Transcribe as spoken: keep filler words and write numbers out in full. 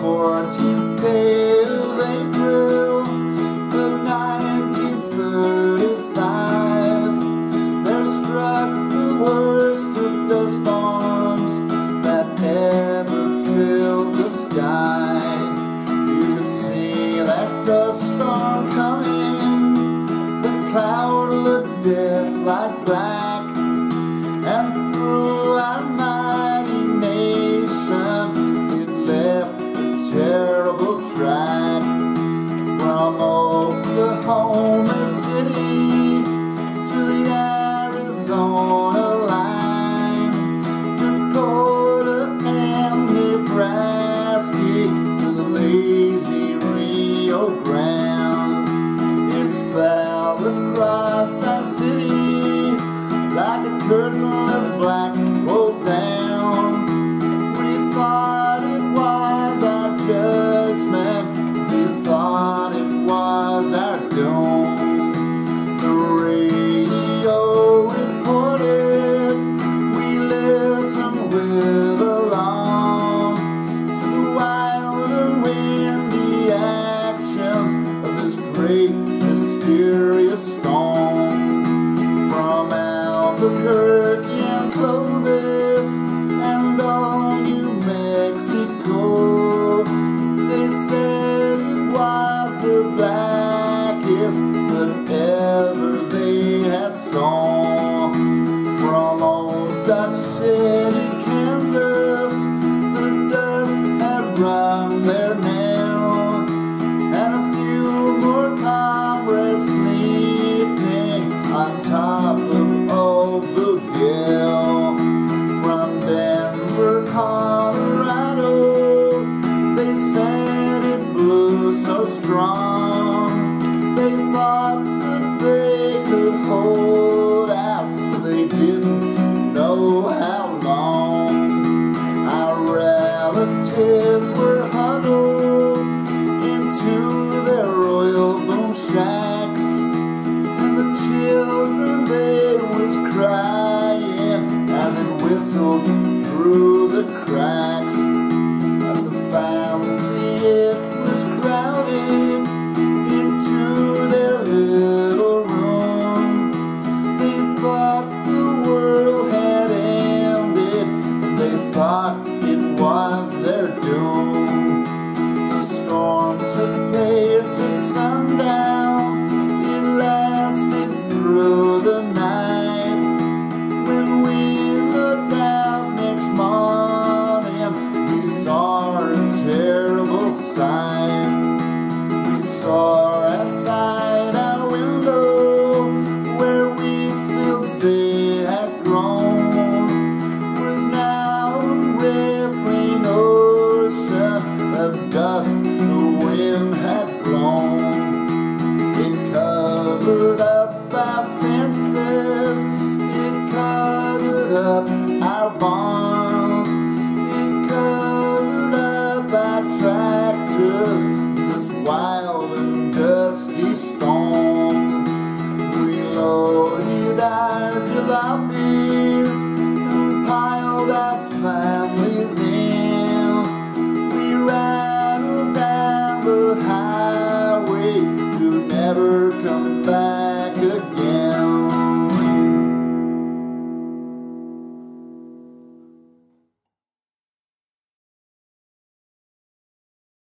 fourteenth day of April of nineteen thirty-five, there struck the worst of dust storms that ever filled the sky. You could see that dust storm coming, the cloud looked death-like black, and through our mighty nation it left a terrible track. From Oklahoma City to the Arizona line, Dakota and Nebraska to the lazy Rio Grande, it fell across our city like a curtain of black rolled down. We thought it was our judgment, we thought it was our doom. The radio reported, we listened with along to the wild and windy actions of this great mysterious storm. From Albuquerque and Clovis and all New Mexico, they said it was the blackest that ever they had saw. From old Dutch City, Kansas, the dust had run there now, and a few more comrades sleeping on top of old Bluegill. From Denver, Colorado, they said it blew so strong, they thought that they could hold out, but they didn't know how long. Our relatives were huddled into their royal boom shacks, and the children, they was crying as it whistled through the cracks. And the family, it was crowded into their little room. They thought the world had ended, and they thought it was their doom. The storm took place at sundown, it lasted through the night. When we looked out next morning, we saw a terrible sight. We saw outside our window where wheat fields they had grown was now a rippling ocean of dust the wind had blown. It covered up our fences, it covered up our barns, it covered up our tractors, this wild and dusty storm. We loaded our jalopies and piled our families in. We rattled down the highway to never come back again.